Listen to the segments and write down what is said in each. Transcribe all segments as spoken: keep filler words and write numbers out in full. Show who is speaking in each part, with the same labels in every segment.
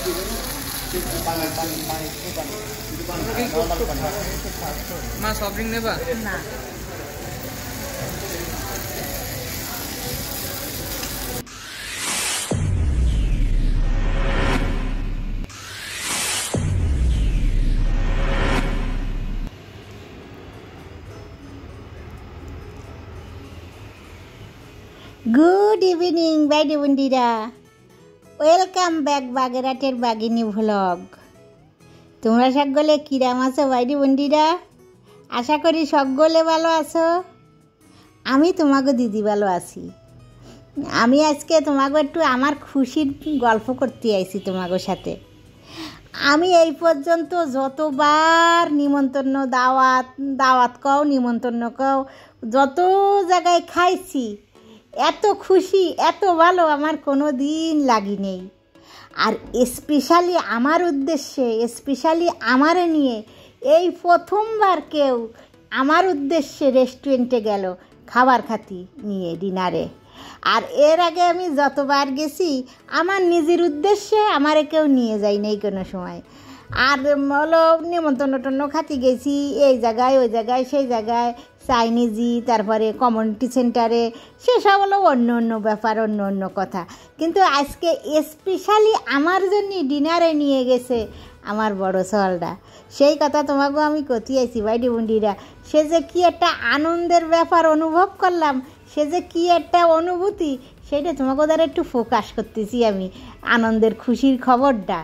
Speaker 1: মা soft drink নেবা না?
Speaker 2: গুড ইভিনিং বাইডি বন্দিরা, ওয়েলকাম ব্যাক বাগেরহাটের বাগিনী ভ্লগ। তোমরা সকলে কিরাম আছো বাইডি বন্দিরা? আশা করি সকলে ভালো আছো। আমি তোমাকে দিদি ভালো আছি। আমি আজকে তোমাকে একটু আমার খুশির গল্প করতে আইছি তোমাদের সাথে। আমি এই পর্যন্ত যতবার নিমন্ত্রণ দাওয়াত দাওয়াত কও নিমন্ত্রণ কও যত জায়গায় খাইছি, এত খুশি এত ভালো আমার কোনো দিন লাগি নেই। আর স্পেশালি আমার উদ্দেশ্যে, স্পেশালি আমারে নিয়ে এই প্রথমবার কেউ আমার উদ্দেশ্যে রেস্টুরেন্টে গেল খাবার খাতি নিয়ে ডিনারে। আর এর আগে আমি যতবার গেছি আমার নিজের উদ্দেশ্যে আমারে কেউ নিয়ে যায় নেই কোনো সময়। আর হলো নিমন্ত্রণ টন্য খাতি গেছি এই জায়গায় ওই জায়গায় সেই জায়গায়, চাইনিজি, তারপরে কমিউনিটি সেন্টারে, সেসব হলো অন্য অন্য ব্যাপার, অন্য অন্য কথা। কিন্তু আজকে স্পেশালি আমার জন্য ডিনারে নিয়ে গেছে আমার বড় সলটা। সেই কথা তোমাকেও আমি কতি আইছি বাইডি বন্ডিরা। সে যে কী একটা আনন্দের ব্যাপার অনুভব করলাম, সে যে কী একটা অনুভূতি, সেটা তোমাকে দ্বারা একটু ফোকাস করতেছি আমি আনন্দের খুশির খবরটা।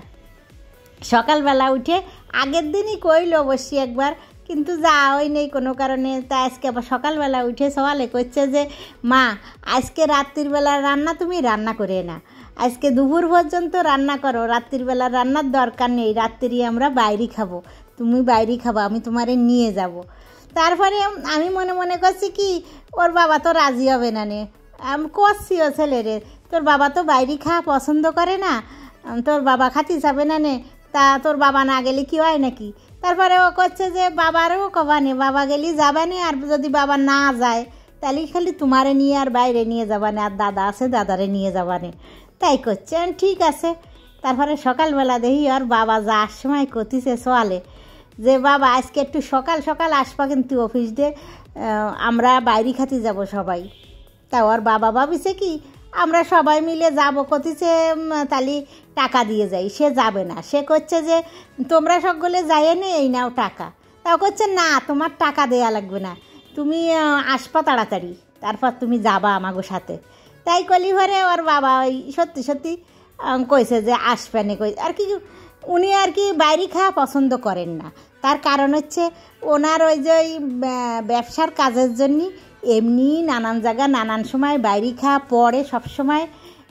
Speaker 2: সকালবেলা উঠে আগের দিনই কইল অবশ্যই একবার, কিন্তু যাওয়াই নেই কোনো কারণে। তা আজকে আবার সকালবেলা উঠে সকালে করছে যে মা আজকে রাত্রিবেলা রান্না তুমি রান্না করে না, আজকে দুপুর পর্যন্ত রান্না করো, রাত্রিবেলা রান্নার দরকার নেই, রাত্রি আমরা বাইরে খাবো, তুমি বাইরে খাবো, আমি তোমারে নিয়ে যাব। তারপরে আমি মনে মনে করছি কি ওর বাবা তো রাজি হবে না নে, আমি করছি ও ছেলেরে, তোর বাবা তো বাইরে খাওয়া পছন্দ করে না, তোর বাবা খাতি যাবে না নে, তা তোর বাবা না গেলে কি হয় নাকি? তারপরে ও করছে যে বাবারও কবানে, বাবা গেলি যাবানে, আর যদি বাবা না যায় তাহলে খালি তোমারে নিয়ে আর বাইরে নিয়ে যাবানে, আর দাদা আছে দাদারে নিয়ে যাবানে। তাই করছে, ঠিক আছে। তারপরে সকালবেলা দেখি আর বাবা যাওয়ার সময় কতিছে সোয়ালে যে বাবা আজকে একটু সকাল সকাল আসবা কিন্তু অফিস দিয়ে, আমরা বাইরে খাতে যাব সবাই। তা ওর বাবা ভাবিছে কি আমরা সবাই মিলে যাব, কতিছে তাহলে টাকা দিয়ে যাই। সে যাবে না, সে করছে যে তোমরা সকলে যাইয়ে নে এই নাও টাকা। তাও করছে না তোমার টাকা দেয়া লাগবে না, তুমি আসবা তাড়াতাড়ি, তারপর তুমি যাবা আমাগো সাথে। তাই কলি ভরে ওর বাবা ওই সত্যি সত্যি কইছে যে আসবে না, কই আর কি উনি আর কি বাইরে খাওয়া পছন্দ করেন না। তার কারণ হচ্ছে ওনার ওই যে ওই ব্যবসার কাজের জন্য এমনি নানান জায়গা নানান সময় বাইরে খাওয়া পড়ে, সবসময়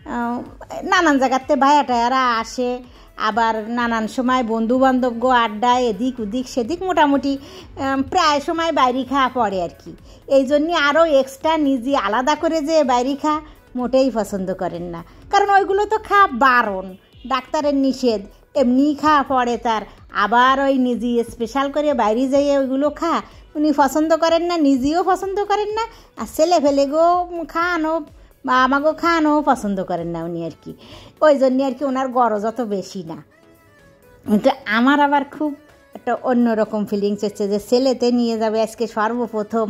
Speaker 2: নানান জায়গাতে ভাইয়া টায়ারা আসে, আবার নানান সময় বন্ধুবান্ধব গো আড্ডায় এদিক ওদিক সেদিক, মোটামুটি প্রায় সময় বাইরে খাওয়া পড়ে আর কি। এই জন্যে আরও এক্সট্রা নিজে আলাদা করে যে বাইরে খাওয়া মোটেই পছন্দ করেন না, কারণ ওইগুলো তো খাওয়া বারণ, ডাক্তারের নিষেধ, এমনি খাওয়া পড়ে তার। আবার ওই নিজে স্পেশাল করে বাইরে যাইয়ে ওইগুলো খা উনি পছন্দ করেন না, নিজেও পছন্দ করেন না, আর ছেলে ফেলে গো খাওয়ানো বা আমাকেও খাওয়ানো পছন্দ করেন না উনি আর কি। ওই জন্যে আর কি ওনার গরজ অত বেশি না। কিন্তু আমার আবার খুব একটা অন্যরকম ফিলিংস হচ্ছে যে ছেলেতে নিয়ে যাবে আজকে সর্বপ্রথম,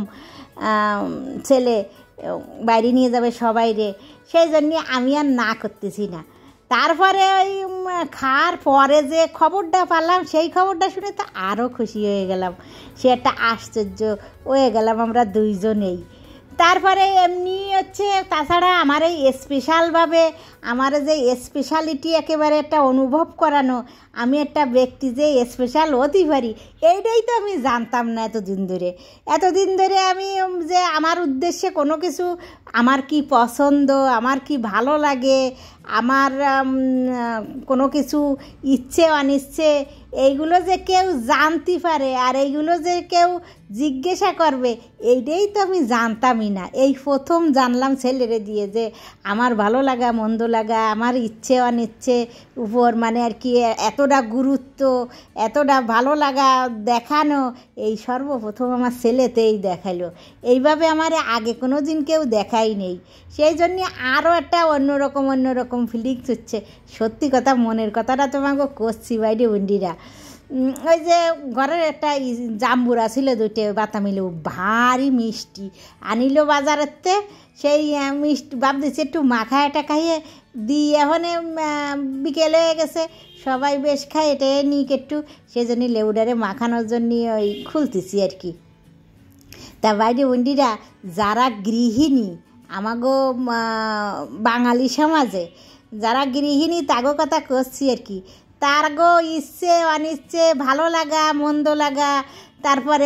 Speaker 2: ছেলে বাইরে নিয়ে যাবে সবাই রে, সেই জন্যে আমি আর না করতেছি না। তারপরে ওই খাওয়ার পরে যে খবরটা পারলাম সেই খবরটা শুনে তো আরও খুশি হয়ে গেলাম, সে একটা আশ্চর্য হয়ে গেলাম আমরা দুইজনেই। তারপরে এমনি হচ্ছে তাছাড়া আমার এই স্পেশালভাবে আমার যে স্পেশালিটি একেবারে একটা অনুভব করানো, আমি একটা ব্যক্তি যে স্পেশাল হতে পারি এইটাই তো আমি জানতাম না এতদিন ধরে। এতদিন ধরে আমি যে আমার উদ্দেশ্যে কোনো কিছু, আমার কি পছন্দ, আমার কি ভালো লাগে, আমার কোনো কিছু ইচ্ছে অনিচ্ছে এইগুলো যে কেউ জানতে পারে আর এইগুলো যে কেউ জিজ্ঞাসা করবে এইটাই তো আমি জানতামই না। এই প্রথম জানলাম ছেলেরে দিয়ে যে আমার ভালো লাগা মন্দ লাগা, আমার ইচ্ছে অনিচ্ছে উপর মানে আর কি এতটা গুরুত্ব, এতটা ভালো লাগা দেখানো, এই সর্বপ্রথম আমার ছেলেতেই দেখালো। এইভাবে আমার আগে কোনো দিন কেউ দেখাই নেই। সেই জন্যে আরও একটা অন্যরকম অন্যরকম ফিলিংস হচ্ছে। সত্যি কথা, মনের কথাটা তোমাকে করছি বাইরে বন্ডিরা। ওই যে ঘরের একটা জাম্বুরা ছিল দুইটে বাতামিল, ভারী মিষ্টি আনিল বাজারেতে। সেই মিষ্টি ভাব দিচ্ছে একটু মাখায় এটা খাইয়ে দিই, এখন বিকেলে হয়ে গেছে, সবাই বেশ খায়, এটা নিক একটু, সেই জন্যই লেবুডারে মাখানোর জন্য ওই খুলতেছি আর কি। তা বাইরে বন্ডিরা, যারা গৃহিণী আমাগো বাঙালি সমাজে যারা গৃহিণী তাগো কথা করছি আর কি, তার গো ইচ্ছে অনিচ্ছে ভালো লাগা মন্দ লাগা, তারপরে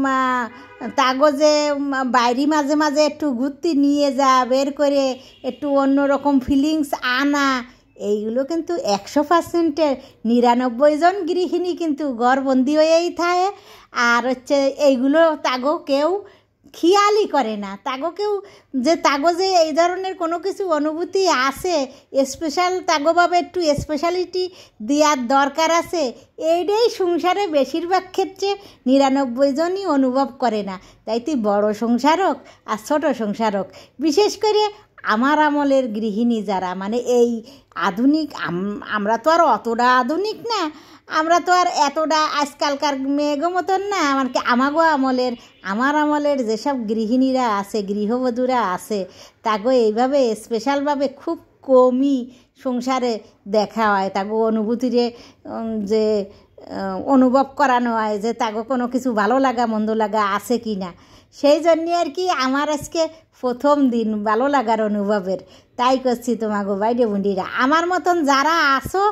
Speaker 2: তাগো যে বাইরে মাঝে মাঝে একটু ঘুরতে নিয়ে যা, বের করে একটু অন্যরকম ফিলিংস আনা, এইগুলো কিন্তু একশো পার্সেন্টের নিরানব্বই জন গৃহিণী কিন্তু ঘরবন্দি হয়েই থাকে। আর হচ্ছে এইগুলো তাগো কেউ খেয়ালই করে না। তাগো কেউ যে তাগো যে এই ধরনের কোনো কিছু অনুভূতি আছে, স্পেশাল তাগোভাবে একটু স্পেশালিটি দেওয়ার দরকার আছে, এইটাই সংসারে বেশিরভাগ ক্ষেত্রে নিরানব্বই জনই অনুভব করে না। তাই তুই বড় সংসার হোক আর ছোটো সংসার হোক, বিশেষ করে আমার আমলের গৃহিণী যারা, মানে এই আধুনিক, আমরা তো আর অতটা আধুনিক না, আমরা তো আর এতটা আজকালকার মেয়েগো মতন না, আমাকে আমাগো আমলের আমার আমলের যেসব গৃহিণীরা আছে, গৃহবধূরা আছে, তাগো এইভাবে স্পেশালভাবে খুব কমই সংসারে দেখা হয়। তাগো অনুভূতিরে যে অনুভব করানো হয় যে তাগো কোনো কিছু ভালো লাগা মন্দ লাগা আছে কি না। সেই জন্যে আর কি আমার আজকে প্রথম দিন ভালো লাগার অনুভবের, তাই করছি তোমাগো বাইরে বন্ডিরা। আমার মতন যারা আসো,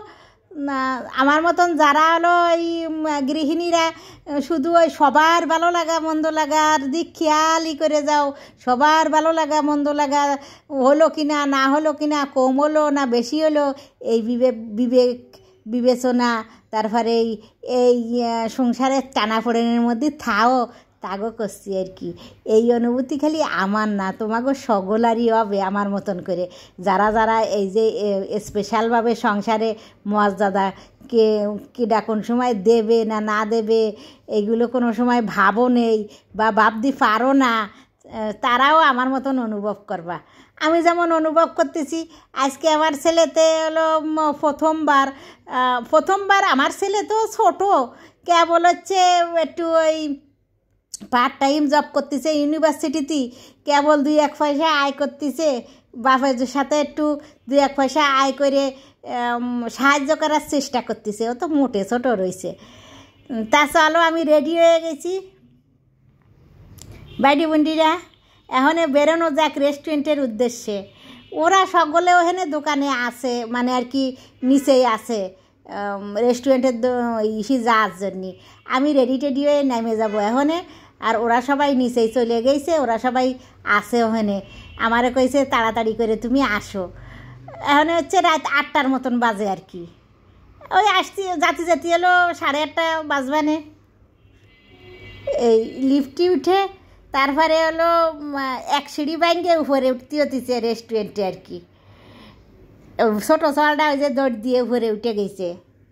Speaker 2: আমার মতন যারা হলো এই গৃহিণীরা শুধু ওই সবার ভালো লাগা মন্দ লাগার দিক খেয়ালই করে যাও, সবার ভালো লাগা মন্দ লাগা হলো কি না, না হলো কি না, কম হলো না বেশি হলো, এই বিবেক বিবেক বিবেচনা, তারপরে এই এই সংসারের টানাফোড়েনের মধ্যে থাও, তাগো করছি আর কি। এই অনুভূতি খালি আমার না, তোমাগো সকলারই হবে আমার মতন করে, যারা যারা এই যে স্পেশালভাবে সংসারে মর্যাদা কে কিডা কোন সময় দেবে না না দেবে এইগুলো কোনো সময় ভাবও নেই বা ভাবতে পারো না, তারাও আমার মতন অনুভব করবা। আমি যেমন অনুভব করতেছি আজকে আমার ছেলেতে হলো প্রথমবার প্রথমবার আমার ছেলে তো ছোটো, কেবল হচ্ছে একটু ওই পার্ট টাইম জব করতেছে ইউনিভার্সিটিতে, কেবল দুই এক পয়সা আয় করতেছে, বাপের সাথে একটু দুই এক পয়সা আয় করে সাহায্য করার চেষ্টা করতেছে, ও তো মোটে ছোটো রয়েছে। তা চলো আমি রেডি হয়ে গেছি বাইডি বন্ডিরা, এখন বেরোনো যাক রেস্টুরেন্টের উদ্দেশ্যে। ওরা সকলে ওখানে দোকানে আছে, মানে আর কি নিচেই আছে রেস্টুরেন্টের ইসি যাওয়ার জন্যে। আমি রেডি টেডি হয়ে নেমে যাবো এখানে, আর ওরা সবাই নিচেই চলে গেছে, ওরা সবাই আছে ওখানে। আমারে কইছে তাড়াতাড়ি করে তুমি আসো। এখন হচ্ছে রাত আটটার মতন বাজে আর কি, ওই আসছি জাতি জাতি হলো সাড়ে আটটা বাজবানে। এই লিফটে উঠে তারপরে হলো এক সিঁড়ি ব্যাঙ্গে উপরে উঠতে হতেছে রেস্টুরেন্টে আর কি। ছোটো চালটা ওই যে দৌড় দিয়ে উপরে উঠে গেছে।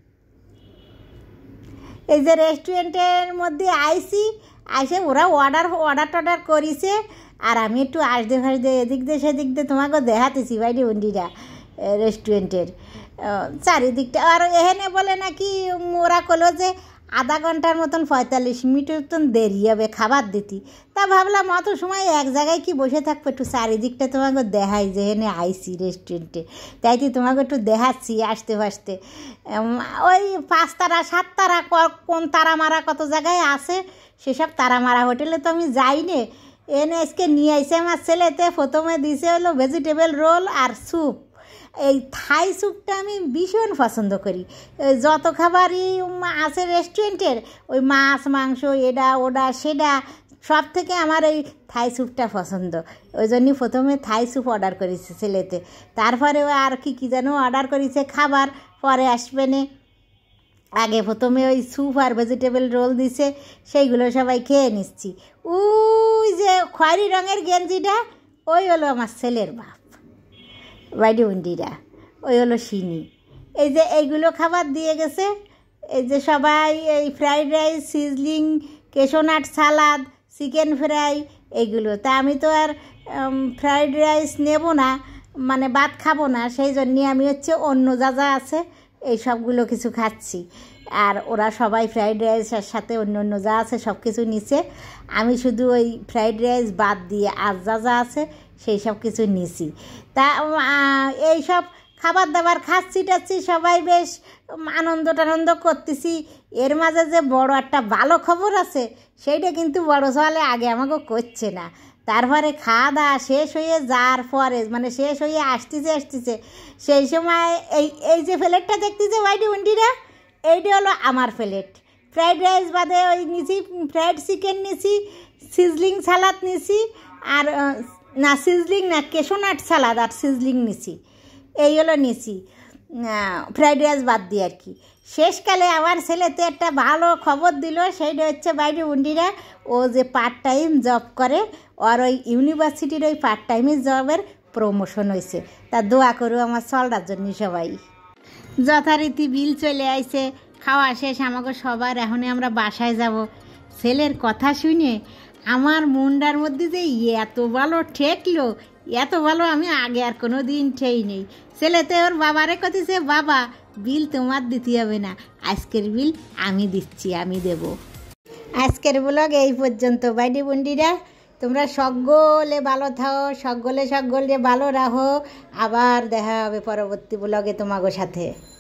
Speaker 2: এই যে রেস্টুরেন্টের মধ্যে আইসি, আইসে ওরা অর্ডার অর্ডার টর্ডার করিছে, আর আমি একটু আসতে ফাসতে এদিক দিয়ে সেদিক দিয়ে তোমাকে দেখাতেছি বাইরে বন্ডিরা রেস্টুরেন্টের চারিদিকটা। আর এখানে বলে নাকি ওরা কলো যে আধা ঘন্টার মতন পঁয়তাল্লিশ মিনিটের মতন দেরি হবে খাবার দিতে। তা ভাবলাম অত সময় এক জায়গায় কি বসে থাকবো, একটু চারিদিকটা তোমাকে দেখাই যে এখানে আইসি রেস্টুরেন্টে, তাই তো তোমাকে একটু দেখাচ্ছি আসতে ফাসতে। ওই পাঁচ তারা সাত তারা কোন তারা মারা কত জায়গায় আছে, সেসব তারা মারা হোটেলে তো আমি যাই নে। এনে আজকে নিয়ে আইসে আমার ছেলেতে, প্রথমে দিছে হলো ভেজিটেবল রোল আর স্যুপ। এই থাই স্যুপটা আমি ভীষণ পছন্দ করি। যত খাবারই আছে রেস্টুরেন্টের, ওই মাছ মাংস এডা ওডা সেডা, সব থেকে আমার এই থাই স্যুপটা পছন্দ। ওই জন্যই প্রথমে থাই স্যুপ অর্ডার করেছে ছেলেতে, তারপরে আর কি কী যেন অর্ডার করেছে খাবার, পরে আসবে নে। আগে প্রথমে ওই স্যুপ আর ভেজিটেবল রোল দিছে, সেইগুলো সবাই খেয়ে নিচ্ছি। ওই যে খয়েরি রঙের গেঞ্জিটা ওই হলো আমার ছেলের বাপ, বাইডি বন্ডিরা, ওই হলো সিনি। এই যে এইগুলো খাবার দিয়ে গেছে, এই যে সবাই এই fried rice, sizzling, cashew nut salad, chicken fry, এইগুলো। তা আমি তো আর ফ্রাইড রাইস নেব না, মানে ভাত খাবো না, সেই জন্যে আমি হচ্ছে অন্য যা যা আছে এই সবগুলো কিছু খাচ্ছি। আর ওরা সবাই ফ্রাইড রাইসের সাথে অন্য অন্য যা আছে সব কিছু নিছে, আমি শুধু ওই ফ্রাইড রাইস বাদ দিয়ে আর যা যা আছে সেই সব কিছু নিছি। তা এই সব খাবার দাবার খাচ্ছি টাচ্ছি, সবাই বেশ আনন্দ টানন্দ করতেছি। এর মাঝে যে বড় একটা ভালো খবর আছে, সেইটা কিন্তু বড় সওয়ালে আগে আমাকে করছে না। তারপরে খাওয়া দাওয়া শেষ হয়ে যাওয়ার পরে, মানে শেষ হয়ে আসতেছে আসতেছে সেই সময় এই এই যে প্লেটটা দেখতেছে বাইডি বন্ডিরা, এইটা হলো আমার প্লেট। ফ্রাইড রাইস বাদে ওই নিছি, ফ্রাইড চিকেন নিছি, সিজলিং সালাদ নিছি, আর না সিজলিং না কেশোনাট সালাদ আর সিজলিং নিছি, এই হলো নিছি ফ্রাইড রাইস বাদ দিয়ে আর কি। শেষকালে আমার ছেলেতে একটা ভালো খবর দিল, সেইটা হচ্ছে বাইডি বন্ডিরা, ও যে পার্ট টাইম জব করে, আর ওই ইউনিভার্সিটির ওই পার্ট টাইমের জবের প্রমোশন হয়েছে। তা দোয়া করো আমার চলটার জন্য সবাই। যথারীতি বিল চলে আইছে, খাওয়া শেষ আমাকে সবার, এখনই আমরা বাসায় যাব। ছেলের কথা শুনে আমার মনটার মধ্যে যে এত ভালো ঠেকলো, এত ভালো আমি আগে আর কোনো দিন ঠেই নেই। ছেলেতে ওর বাবারে কতিছে, বাবা বিল তোমার দিতে হবে না, আজকের বিল আমি দিচ্ছি, আমি দেব। আজকের ব্লগ এই পর্যন্ত বাইডি বন্ডিরা, তোমরা সকলে ভালো থাও, সকলে সকলে ভালো রাখো। আবার দেখা হবে পরবর্তী ব্লগে তোমাদের সাথে।